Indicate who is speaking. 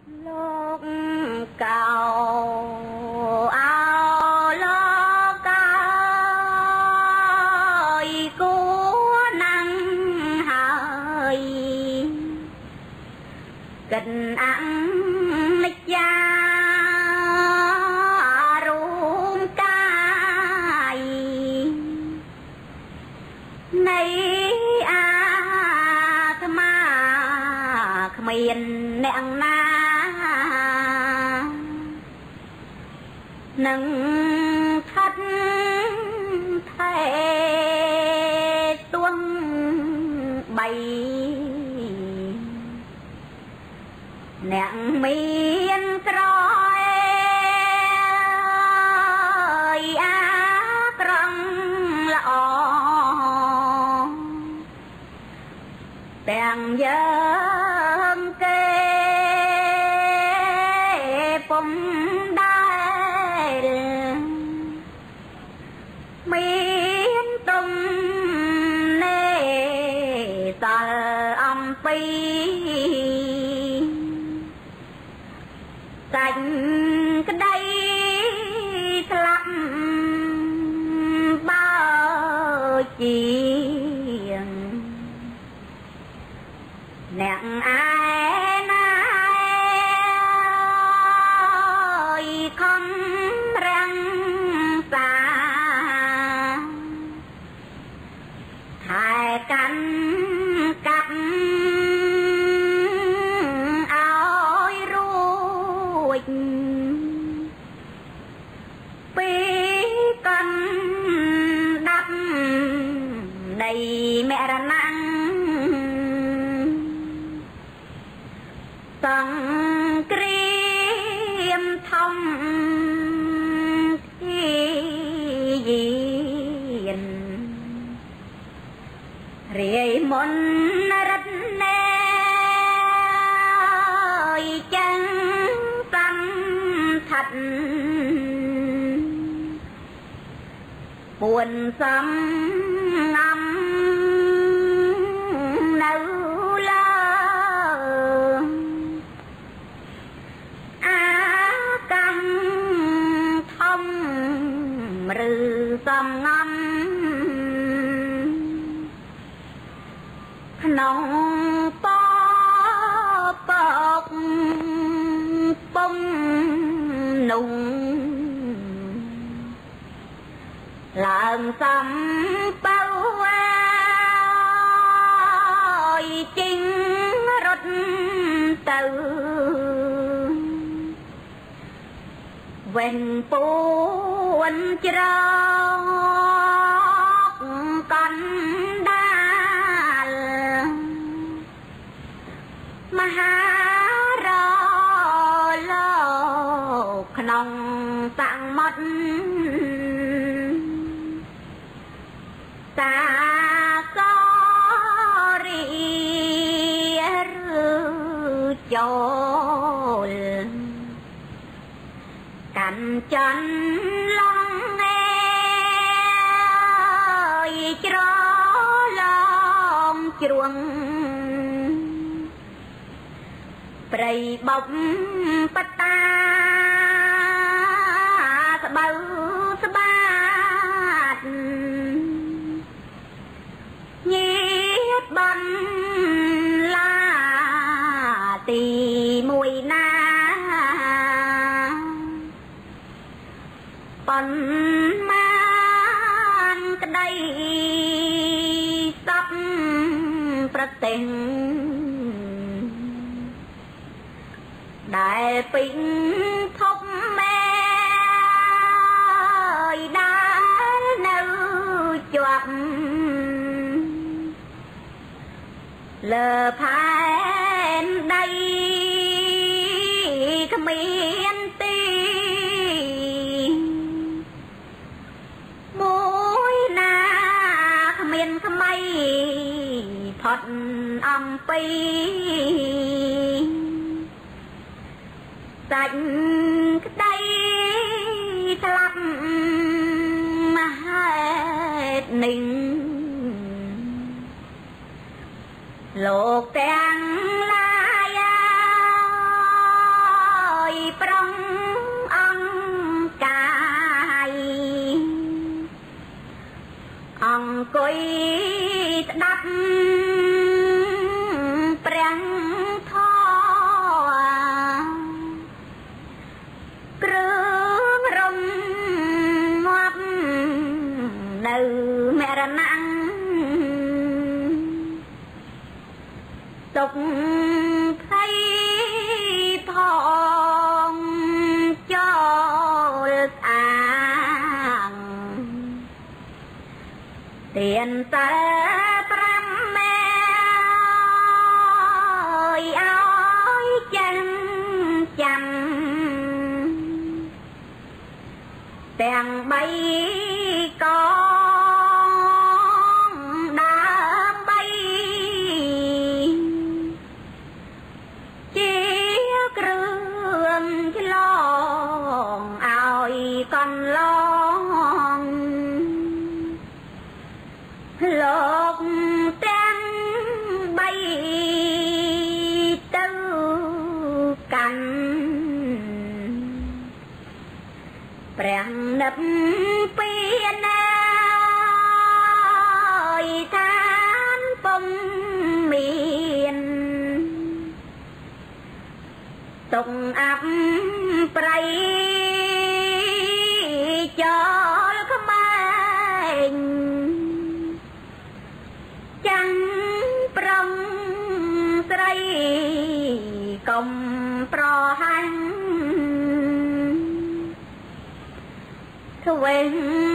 Speaker 1: โลกเก่าเอาโลกเก่าอีกูนั่งหายกันอังนิยารวมกายในอาธมาเขมียนแนงนานังทัดไทยตวงใบแนงเมียนตรอยอากรังละอแต่งเยิมเกปมได้มีนตรงเนตาอัมปีสัญกระไดสลับบ้าจียงแนงอายนายคำแรงสาถ่ายกันกับเอารู้ปีกันดับในแม่ระนังสังเกรียมทำที่ยีนเรียมนรัตเนยจังสันทัดปวนซ้ำงำនៅលើអាកម្មធំឬសំងំក្នុងបបកពំនុងឡើងសំបៅជីងរត់ទៅវិញពួនច្រកកណ្ដាលមហារលោកក្នុងសង្មត់សាករីឬចូលកាន់ចន្លងច្រឡំជ្រួងព្រៃបុកបតាស្បៅស្បាតញៀតបានឡាទីមួយណាប៉ុន្មានក្តីសពប្រទេសដែលពេញធំម៉ែដែលនៅជាប់លើផែនដីគ្មានទីមួយណាគ្មានថ្មីផុតអំពីសាច់ក្តីស្លាប់មហេតុនឹងលោកទាំងឡាយទាំងបីកងដើម្បីជាគ្រឿងឆ្លងឲ្យកន្លងលោកទាំងបីទៅកាន់ព្រះនិព្វានឋានពុំមានទុកអាប់ប្រៃចោលក្បែងចាំងប្រំស្រីកុំប្រហាញ់ធ្វើ